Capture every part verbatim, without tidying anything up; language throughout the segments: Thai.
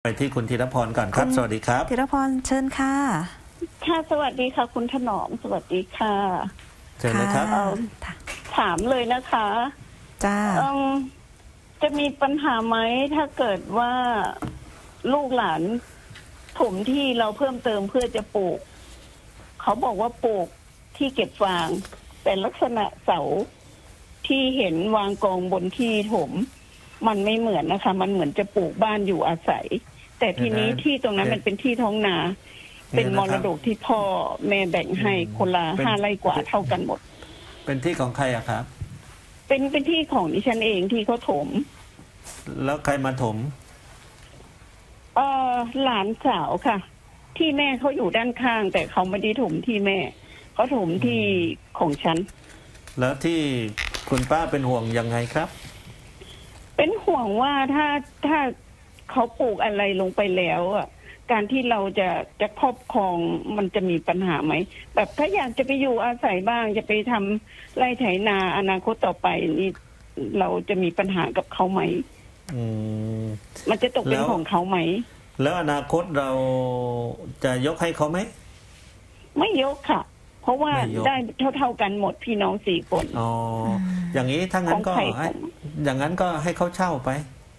ไปที่คุณธีรพรก่อนครับสวัสดีครับธีรพรเชิญค่ะค่ะสวัสดีค่ะคุณถนอมสวัสดีค่ะเชิญเลยครับถามเลยนะคะจ้าจะมีปัญหาไหมถ้าเกิดว่าลูกหลานถมที่เราเพิ่มเติมเพื่อจะปลูกเขาบอกว่าปลูกที่เก็บฟางแต่ลักษณะเสาที่เห็นวางกองบนที่ถมมันไม่เหมือนนะคะมันเหมือนจะปลูกบ้านอยู่อาศัยแต่ทีนี้ที่ตรงนั้นมันเป็นที่ท้องนาเป็นมรดกที่พ่อแม่แบ่งให้คนละห้าไร่กว่าเท่ากันหมดเป็นที่ของใครอะครับเป็นเป็นที่ของดิฉันเองที่เขาถมแล้วใครมาถมเออหลานสาวค่ะที่แม่เขาอยู่ด้านข้างแต่เขาไม่ได้ถมที่แม่เขาถมที่ของฉันแล้วที่คุณป้าเป็นห่วงยังไงครับเป็นห่วงว่าถ้าถ้าเขาปลูกอะไรลงไปแล้วอ่ะการที่เราจะจะครอบครองมันจะมีปัญหาไหมแบบถ้าอยากจะไปอยู่อาศัยบ้างจะไปทำไร่ไถนาอนาคตต่อไปนี่เราจะมีปัญหากับเขาไหมอืมมันจะตกเป็นของเขาไหมแล้วอนาคตเราจะยกให้เขาไหมไม่ยกค่ะเพราะว่าได้เท่าๆกันหมดพี่น้องสี่คนอ๋ออย่างนี้ถ้างั้นก็อย่างนั้นก็ให้เขาเช่าไป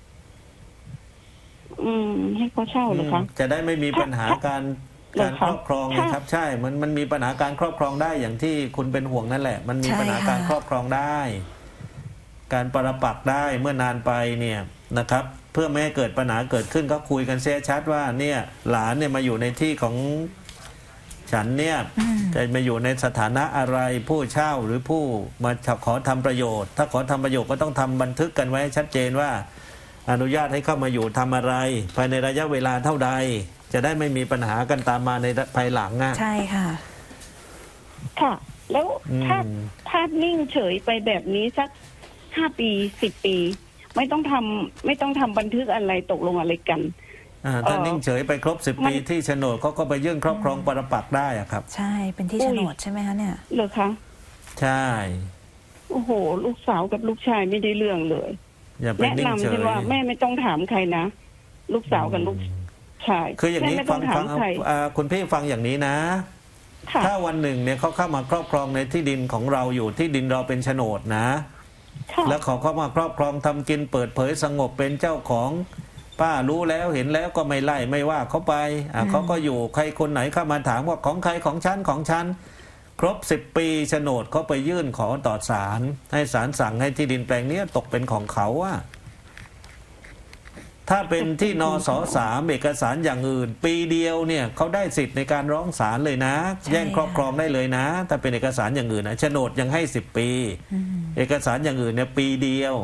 อืมให้เขาเช่าเหรอคะจะได้ไม่มีปัญหาการการครอบครองนะครับใช่มันมันมีปัญหาการครอบครองได้อย่างที่คุณเป็นห่วงนั่นแหละมันมีปัญหาการครอบครองได้การปรปักษ์ได้เมื่อนานไปเนี่ยนะครับเพื่อไม่ให้เกิดปัญหาเกิดขึ้นก็คุยกันเสียชัดว่าเนี่ยหลานเนี่ยมาอยู่ในที่ของฉันเนี่ยจะมาอยู่ในสถานะอะไรผู้เช่าหรือผู้มาขอทำประโยชน์ถ้าขอทำประโยชน์ก็ต้องทำบันทึกกันไว้ชัดเจนว่าอนุญาตให้เข้ามาอยู่ทำอะไรภายในระยะเวลาเท่าใดจะได้ไม่มีปัญหากันตามมาในภายหลังอ่ะใช่ค่ะค่ะแล้วถ้าถ้านิ่งเฉยไปแบบนี้สักห้าปีสิบปีไม่ต้องทำไม่ต้องทำบันทึกอะไรตกลงอะไรกันถ้านิ่งเฉยไปครบสิบปีที่โฉนดเขาก็ไปยื่นครอบครองปรปักษ์ได้อะครับใช่เป็นที่โฉนดใช่ไหมคะเนี่ยเหรอคะใช่โอ้โหลูกสาวกับลูกชายไม่ได้เรื่องเลยแนะนำที่ว่าแม่ไม่ต้องถามใครนะลูกสาวกับลูกชายคืออย่างนี้ฟังฟังคุณพี่ฟังอย่างนี้นะถ้าวันหนึ่งเนี่ยเขาเข้ามาครอบครองในที่ดินของเราอยู่ที่ดินเราเป็นโฉนดนะแล้วเขาเข้ามาครอบครองทำกินเปิดเผยสงบเป็นเจ้าของป้ารู้แล้วเห็นแล้วก็ไม่ไล่ไม่ว่าเขาไปอ่ะเขาก็อยู่ใครคนไหนเข้ามาถามว่าของใครของฉันของฉันครบสิบปีโฉนดเขาไปยื่นขอต่อศาลให้ศาลสั่งให้ที่ดินแปลงนี้ตกเป็นของเขาอะถ้าเป็นที่นสสามเอกสารอย่างอื่นปีเดียวเนี่ยเขาได้สิทธิ์ในการร้องศาลเลยนะแย่งครอบครองได้เลยนะถ้าเป็นเอกสารอย่างอื่นนะโฉนดยังให้สิบปีเอกสารอย่างอื่นเนี่ยปีเดียว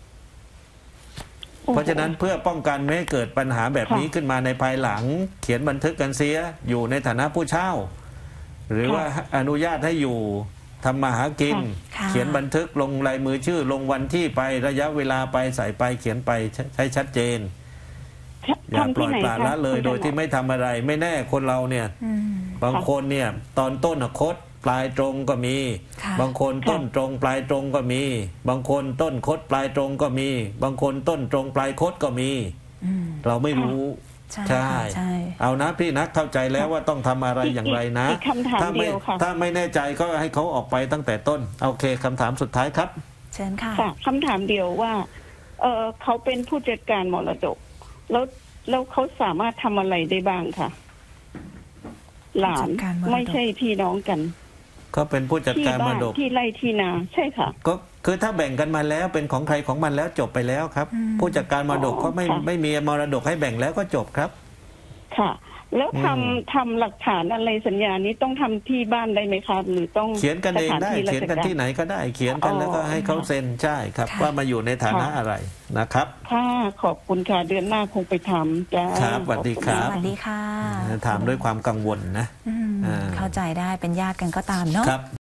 เพราะฉะนั้นเพื่อป้องกันไม่ให้เกิดปัญหาแบบนี้ขึ้นมาในภายหลังเขียนบันทึกกันเสียอยู่ในฐานะผู้เช่าหรือว่าอนุญาตให้อยู่ทำมาหากินเขียนบันทึกลงลายมือชื่อลงวันที่ไประยะเวลาไปใส่ไปเขียนไปใช้ชัดเจนอย่าปล่อยปละละเลยโดยที่ไม่ทำอะไรไม่แน่คนเราเนี่ยบางคนเนี่ยตอนต้นคดปลายตรงก็มีบางคนต้นตรงปลายตรงก็มีบางคนต้นคดปลายตรงก็มีบางคนต้นตรงปลายคดก็มีเราไม่รู้ใช่เอานะพี่นักเข้าใจแล้วว่าต้องทำอะไรอย่างไรนะถ้าไม่ถ้าไม่แน่ใจก็ให้เขาออกไปตั้งแต่ต้นโอเคคำถามสุดท้ายครับเชิญค่ะคำถามเดียวว่าเออเขาเป็นผู้จัดการมรดกแล้วแล้วเขาสามารถทำอะไรได้บ้างคะหลานไม่ใช่พี่น้องกันก็เป็นผู้จัดการมรดกที่ไร่ที่นาใช่ค่ะก็คือถ้าแบ่งกันมาแล้วเป็นของใครของมันแล้วจบไปแล้วครับผู้จัดการมรดกก็ไม่ไม่มีมรดกให้แบ่งแล้วก็จบครับค่ะแล้วทำทำหลักฐานอะไรสัญญานี้ต้องทำที่บ้านได้ไหมครับหรือต้องเขียนกันเองได้เขียนกันที่ไหนก็ได้เขียนกันแล้วก็ให้เขาเซ็นใช่ครับว่ามาอยู่ในฐานะอะไรนะครับค่ะขอบคุณค่ะเดือนหน้าคงไปทำจ้าครับสวัสดีครับสวัสดีค่ะถามด้วยความกังวลนะเข้าใจได้เป็นญาติกันก็ตามเนาะ